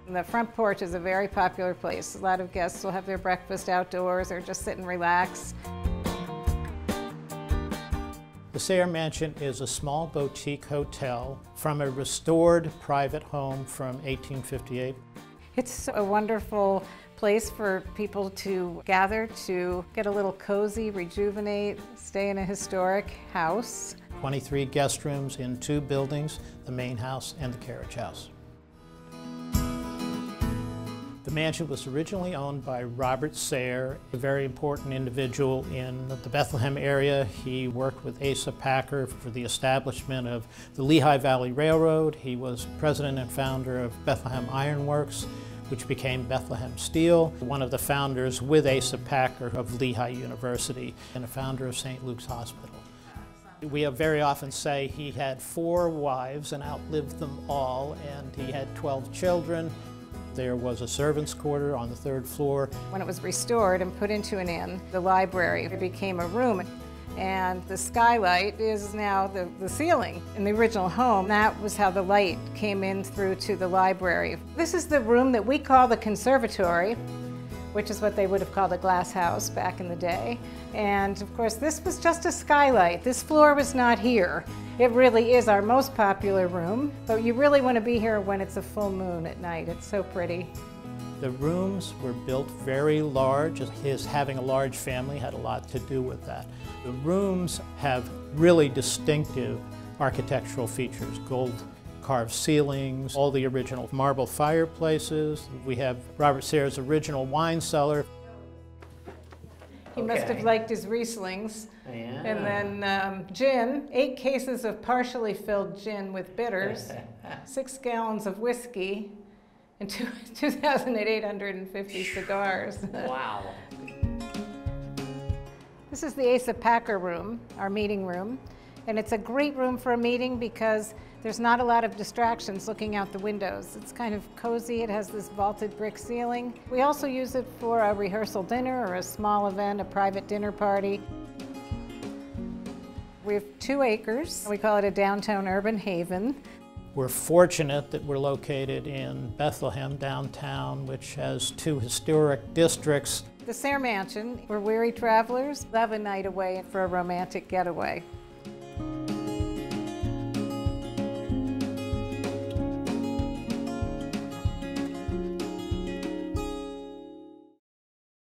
The front porch is a very popular place. A lot of guests will have their breakfast outdoors or just sit and relax. The Sayre Mansion is a small boutique hotel from a restored private home from 1858. It's a wonderful place for people to gather, to get a little cozy, rejuvenate, stay in a historic house. 23 guest rooms in 2 buildings, the main house and the carriage house. The mansion was originally owned by Robert Sayre, a very important individual in the Bethlehem area. He worked with Asa Packer for the establishment of the Lehigh Valley Railroad. He was president and founder of Bethlehem Iron Works, which became Bethlehem Steel, one of the founders with Asa Packer of Lehigh University, and a founder of St. Luke's Hospital. We very often say he had 4 wives and outlived them all, and he had 12 children. There was a servant's quarter on the 3rd floor. When it was restored and put into an inn, the library became a room. And the skylight is now the ceiling. In the original home, that was how the light came in through to the library. This is the room that we call the conservatory, which is what they would have called a glass house back in the day. And of course, this was just a skylight. This floor was not here. It really is our most popular room, but you really want to be here when it's a full moon at night. It's so pretty. The rooms were built very large. His having a large family had a lot to do with that. The rooms have really distinctive architectural features, gold carved ceilings, all the original marble fireplaces. We have Robert Sayre's original wine cellar. He must have liked his Rieslings. Yeah. And then gin, 8 cases of partially filled gin with bitters, 6 gallons of whiskey, and 2,850 cigars. Wow. This is the Asa Packer room, our meeting room. And it's a great room for a meeting because there's not a lot of distractions looking out the windows. It's kind of cozy. It has this vaulted brick ceiling. We also use it for a rehearsal dinner or a small event, a private dinner party. We have 2 acres. We call it a downtown urban haven. We're fortunate that we're located in Bethlehem downtown, which has 2 historic districts. The Sayre Mansion, where weary travelers love a night away for a romantic getaway.